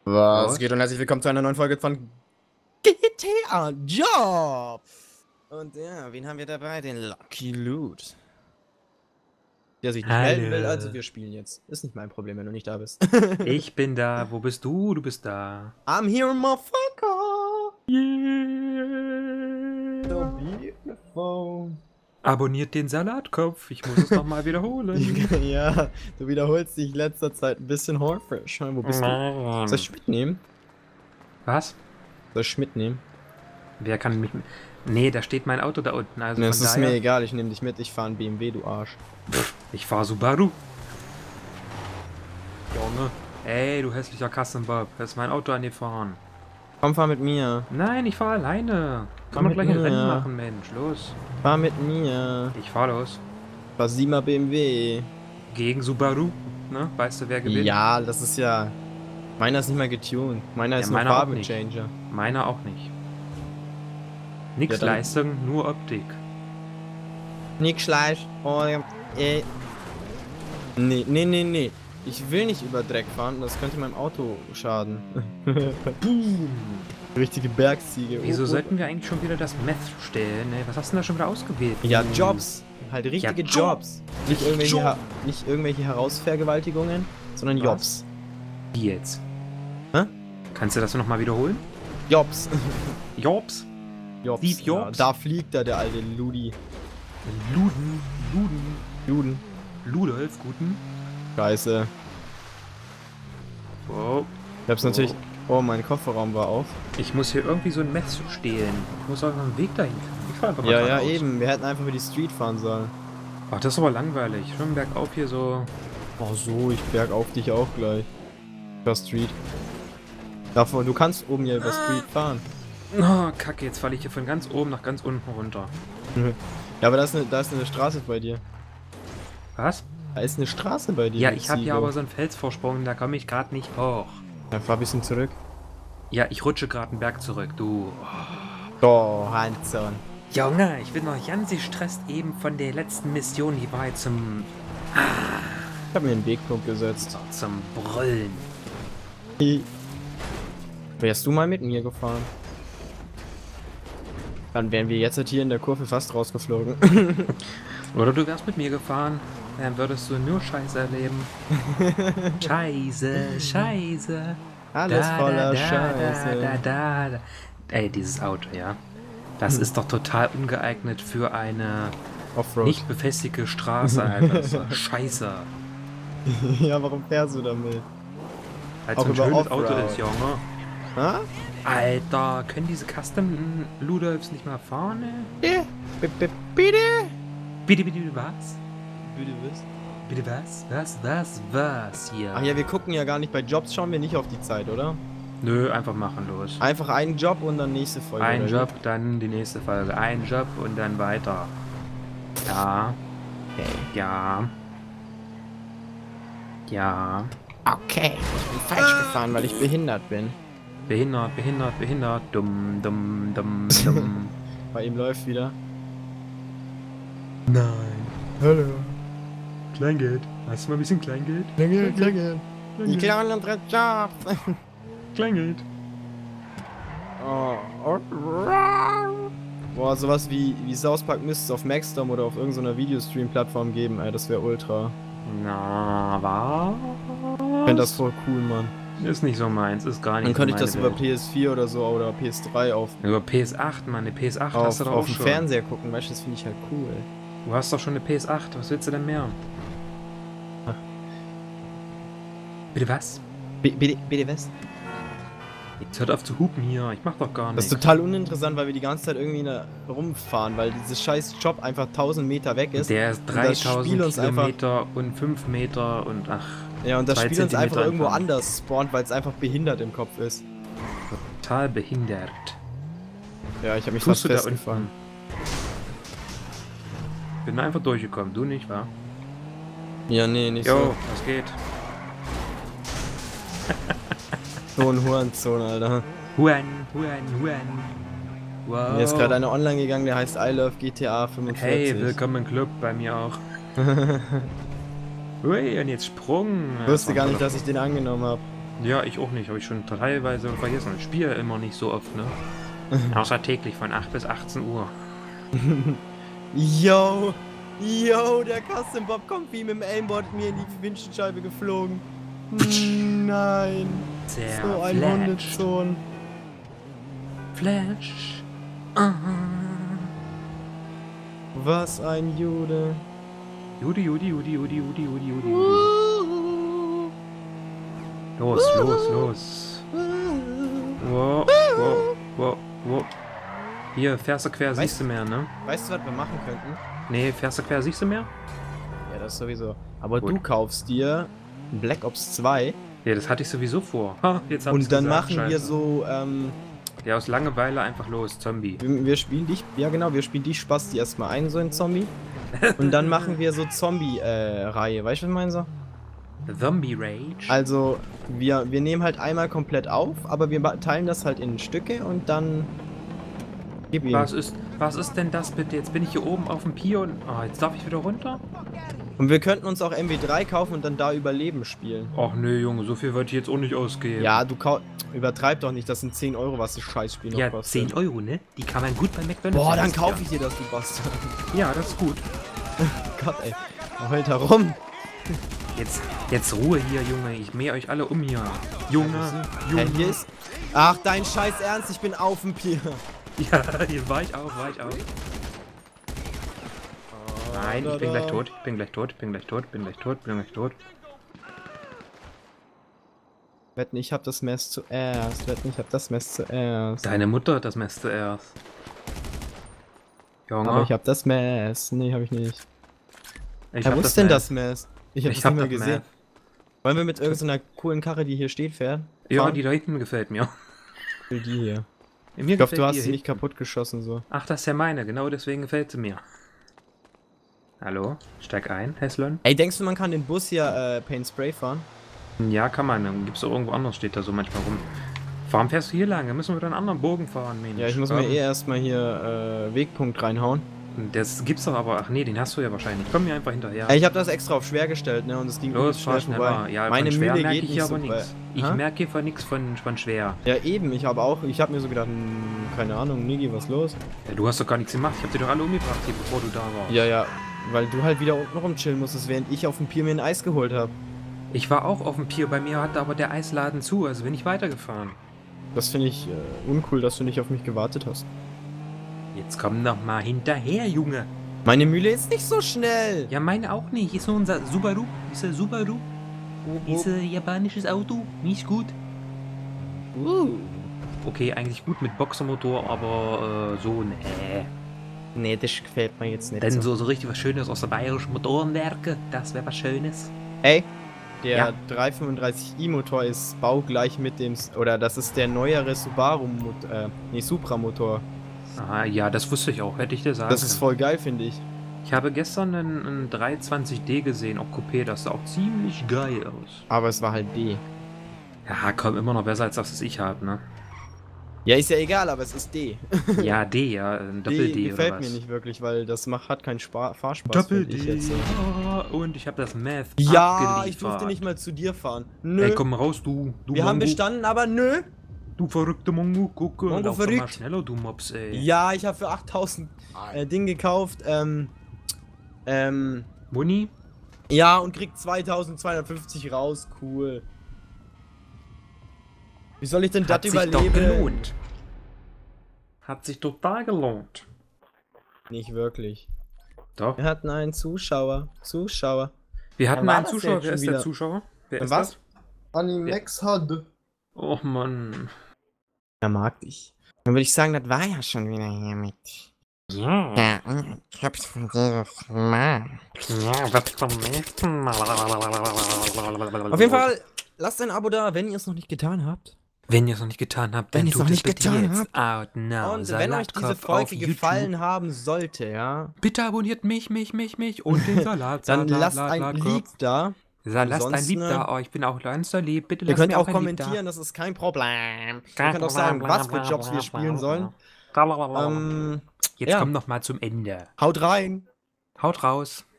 Was Was? geht und herzlich willkommen zu einer neuen Folge von GTA Job. Und ja, wen haben wir dabei? Den Lucky Loot. Der sich nicht melden will, also Hallo. wir spielen jetzt. Ist nicht mein Problem, wenn du nicht da bist. Ich bin da. Wo bist du? Du bist da. I'm here, motherfucker. So Yeah. beautiful. Abonniert den Salatkopf. Ich muss es noch mal wiederholen. Ja, du wiederholst dich in letzter Zeit ein bisschen häufig. Wo bist du? Soll ich mitnehmen? Was? Soll ich mitnehmen? Wer kann mich... Nee, da steht mein Auto da unten. Also Ne, von es ist daher... mir egal, ich nehme dich mit. Ich fahre einen BMW, du Arsch. Ich fahr Subaru. Junge. Ey, du hässlicher Kassenbob. Da ist mein Auto angefahren. Komm, fahr mit mir. Nein, ich fahr alleine. Kann Komm man mit gleich ein mir. Rennen machen, Mensch. Los. Fahr mit mir. Ich fahr los. Fahr 7er BMW. Gegen Subaru. Ne? Weißt du, wer gewinnt? Ja, das ist ja... Meiner ist nicht mal getuned. Meiner ist nur meiner auch Farbenchanger. Meiner auch nicht. Nix Ja, dann- Leistung, nur Optik. Nick Schleich. Oh, Nee, nee. Ich will nicht über Dreck fahren, das könnte meinem Auto schaden. Boom! Richtige Bergziege. Wieso Oh. sollten wir eigentlich schon wieder das Meth stellen? Ne? Was hast du denn da schon wieder ausgewählt? Ja, Jobs. Halt richtige Ja, Jobs. Nicht irgendwelche, Job. nicht irgendwelche Herausvergewaltigungen, sondern Was? Jobs. Wie jetzt? Hä? Kannst du das nochmal wiederholen? Jobs. Jobs? Jobs. Steve Jobs? Ja, da fliegt er, der alte Ludi. Juden. Ludolf, guten. Scheiße. Wow. Ich hab's natürlich... Oh, mein Kofferraum war auf. Ich muss hier irgendwie so ein Meth stehlen. Ich muss auch noch einen Weg dahin finden. Ich fahr einfach mal Ja, ja, geradeaus. eben. Wir hätten einfach über die Street fahren sollen. Ach, das ist aber langweilig. Schon bergauf hier so... Oh so, ich bergauf dich auch gleich. Über Street. Davon, du kannst oben ja über Street fahren. Oh, Kacke, jetzt falle ich hier von ganz oben nach ganz unten runter. Ja, aber da ist eine Straße bei dir. Was? Da ist eine Straße bei dir. Ja, ich habe hier Zigo. aber so einen Felsvorsprung, da komme ich gerade nicht hoch. Ja, fahr ein bisschen zurück. Ja, ich rutsche gerade einen Berg zurück, du. Oh, Hanson. Junge, ich bin noch ganz gestresst eben von der letzten Mission. Die war jetzt Ich habe mir einen Wegpunkt gesetzt. zum Brüllen. Wärst du mal mit mir gefahren? Dann wären wir jetzt halt hier in der Kurve fast rausgeflogen. Oder du wärst mit mir gefahren, dann würdest du nur Scheiße erleben. Scheiße. Alles voller Scheiße. Da. Ey, dieses Auto, ja. Das ist doch total ungeeignet für eine Offroad. nicht befestigte Straße, Alter. Das ist doch scheiße. Ja, warum fährst du damit? Als Auch so ein über schönes Auto Offroad. ist, Junge. Ha? Alter, können diese Custom Ludolfs nicht mal fahren, ey? Bitte? Bitte, was? Bitte was? Bitte was hier? Ach ja, wir gucken ja gar nicht. Bei Jobs schauen wir nicht auf die Zeit, oder? Nö, einfach machen los. Einfach einen Job und dann nächste Folge. Ein oder Job, dann die nächste Folge. Ein Job und dann weiter. Ja. wie? Okay. Ja. Ja. Okay, ich bin falsch gefahren, weil ich behindert bin. Behindert. Dumm. Bei ihm läuft wieder. Nein. Hallo. Kleingeld. Hast du mal ein bisschen Kleingeld? Klingel. Die kleinen drei Jobs. Kleingeld. Oh. Boah, sowas wie South Park müsste es auf Maxdom oder auf irgendeiner Videostream-Plattform geben, ey. Das wäre ultra. Na, was? Ich fände das voll cool, Mann. Ist nicht so meins, ist gar nicht Dann könnte ich so das meine über Welt. PS4 oder so oder PS3 Über PS8, Mann, eine PS8 hast du doch auch auf dem schon. Fernseher gucken, weißt du, das finde ich halt cool. Du hast doch schon eine PS8, was willst du denn mehr? Ach. Bitte was? Bitte was? Jetzt hört auf zu hupen hier, ich mach doch gar Das ist nichts. total uninteressant, weil wir die ganze Zeit irgendwie rumfahren, weil dieses scheiß Job einfach 1000 Meter weg ist. Der ist und das 3000 Spiel uns Kilometer und 5 Meter und ach, Ja, und das 2 Spiel uns einfach Zentimeter irgendwo entfernt. anders spawnt, weil es einfach behindert im Kopf ist. total behindert. Ja, ich habe mich Tust fast du da festgefahren. unten? Bin einfach durchgekommen, du nicht, wa? Ja, nee, nicht Jo, was geht? so ein Hurensohn, Alter. Huan. Wow. Mir ist gerade einer online gegangen, der heißt I Love GTA 45. Hey, willkommen im Club, bei mir auch. Ui, und jetzt Sprung. Ich wusste gar nicht, dass ich den angenommen habe. Ja, ich auch nicht. Habe ich schon teilweise vergessen. Ich spiele immer nicht so oft, ne? Außer täglich von 8 bis 18 Uhr. Yo, der Custom Bob kommt wie mit dem Aimbot mir in die Windschutzscheibe geflogen. Nein. Sehr So ein Hundezoon. Flash. Was ein Jude. Judy. Los. Wow. Hier, fährst du quer, siehst du mehr, ne? Weißt du, was wir machen könnten? Nee, fährst du quer, siehst du mehr? Ja, das sowieso. Aber Gut. du kaufst dir Black Ops 2 Ja, das hatte ich sowieso vor. Ha, jetzt hab ich's und dann gesagt, machen wir scheiße. so, Ja, aus Langeweile einfach los, Zombie. wir spielen dich, ja genau, wir spielen die Spasti erstmal ein, so ein Zombie. Und dann machen wir so Zombie-Reihe, weißt du, was ich meine so? Zombie Rage? Also, wir nehmen halt einmal komplett auf, aber wir teilen das halt in Stücke und dann gib ihm. Was ist denn das bitte? Jetzt bin ich hier oben auf dem Pier und... Ah, jetzt darf ich wieder runter? Und wir könnten uns auch MW3 kaufen und dann da Überleben spielen. Ach nee, Junge, so viel wollte ich jetzt auch nicht ausgeben. Ja, übertreib doch nicht, das sind 10 Euro, was das Scheißspiel noch Ja, kostet. 10 Euro, ne? Die kann man gut bei McDonald's Boah, dann investieren. kaufe ich dir das, du Bastard. Ja, das ist gut. Gott, ey. Heult herum. Jetzt Ruhe hier, Junge. Ich mähe euch alle um hier. Junge. Hey, hier ist... Ach, dein Scheiß Ernst, ich bin auf dem Pier. Ja, hier war ich auch. Nein, ich bin gleich tot. Wetten, ich hab das Mess zuerst. Deine Mutter hat das Mess zuerst. Junge. Aber ich hab das Mess. Nee, hab ich nicht. Ich Wo hab ist denn Mess. das Mess? Ich hab Ich das hab nicht mehr das gesehen. Mess. Wollen wir mit irgendeiner coolen Karre, die hier steht, fahren? Ja, die da hinten gefällt mir. Ich will die hier. Mir Ich glaube, du gefällt hast die sie hier nicht kaputt geschossen, so. Ach, das ist ja meine. Genau deswegen gefällt sie mir. Hallo? Steig ein, Heslon. Ey, denkst du, man kann den Bus hier Paint Spray fahren? Ja, kann man. Dann gibt's auch irgendwo anders, steht da so manchmal rum. Warum fährst du hier lang? Dann müssen wir wieder einen anderen Bogen fahren, Mensch. Ja, ich muss mir erstmal hier Wegpunkt reinhauen. Das gibt's doch aber... Ach nee, den hast du ja wahrscheinlich. Komm mir einfach hinterher. Ey, ich habe das extra auf schwer gestellt, ne? Und es ging Los, übelst fahr schnell schneller. vorbei. Ja, Meine von schwer Mühle merke geht ich nicht hier so aber weit. nichts. Ich Hä? merke hier von nichts von schwer. Ja, eben. Ich habe mir so gedacht, keine Ahnung, Nigi, was los? Ja, du hast doch gar nichts gemacht. Ich hab dir doch alle umgebracht hier, bevor du da warst. Ja, weil du halt wieder unten rumchillen musstest, während ich auf dem Pier mir ein Eis geholt habe. Ich war auch auf dem Pier. Bei mir hatte aber der Eisladen zu, also bin ich weitergefahren. Das finde ich uncool, dass du nicht auf mich gewartet hast. Jetzt komm doch mal hinterher, Junge. Meine Mühle ist nicht so schnell. Ja, meine auch nicht. Ist nur unser Subaru. Ist ein Subaru. Ist ein japanisches Auto. Nicht gut. Okay, eigentlich gut mit Boxermotor, aber so, ne. Nee, das gefällt mir jetzt nicht Denn so richtig was Schönes aus der bayerischen Motorenwerke, das wäre was Schönes. Ey, der Ja. 335i Motor ist baugleich mit dem, oder das ist der neuere Supra Motor. Ah, ja, das wusste ich auch, hätte ich dir sagen Das ist können. voll geil, finde ich. Ich habe gestern einen 320D gesehen, auch Coupé, das sah auch ziemlich geil aus. Aber es war halt D. Ja, komm, immer noch besser als das, was ich habe, ne? Ja, ist ja egal, aber es ist D. Ja, D, ja, ein Doppel-D oder gefällt was? mir nicht wirklich, weil das hat keinen Fahrspaß. Doppel-D. finde ich jetzt. Und ich habe das Meth Ja, abgeliefert. ich durfte nicht mal zu dir fahren. Nö. Ey, komm raus, du Wir haben Mongo. bestanden, aber nö. Du verrückte Mongo, gucke. Mongo Lauf doch mal verrückt. schneller, du Mops, ey. Ja, ich habe für 8000 Ding gekauft. Muni? Ja, und krieg 2250 raus. Cool. Wie soll ich denn das Hat sich doch überleben? gelohnt. Hat sich total gelohnt. Nicht wirklich. Doch. Wir hatten einen Zuschauer. Wir hatten war einen das Zuschauer. jetzt Wer schon ist der wieder? Zuschauer? Wer ist Was? das? Animex hat. Oh Mann. Er mag dich. Dann würde ich sagen, das war ja schon wieder hier mit. Ja. Ja, ich hab's von dir mal. Ja, was beim nächsten Mal. Auf jeden Fall, lasst ein Abo da, wenn ihr es noch nicht getan habt. Wenn ihr es noch nicht getan habt, Wenn dann ihr es noch tut nicht es bitte getan jetzt. habt. Out now. Und wenn euch diese Salatkopf auf Folge YouTube. gefallen haben sollte, ja, Bitte abonniert mich und den Salat. dann lasst ein Like da. Lasst ein Ansonsten, Lieb da. Oh, ich bin auch ganz so lieb. Bitte Ihr lasst könnt mir auch ein Lieb da. kommentieren, das ist kein Problem. Ihr könnt auch sagen, was für Jobs wir spielen sollen. Jetzt ja. kommen noch mal zum Ende. Haut rein. Haut raus.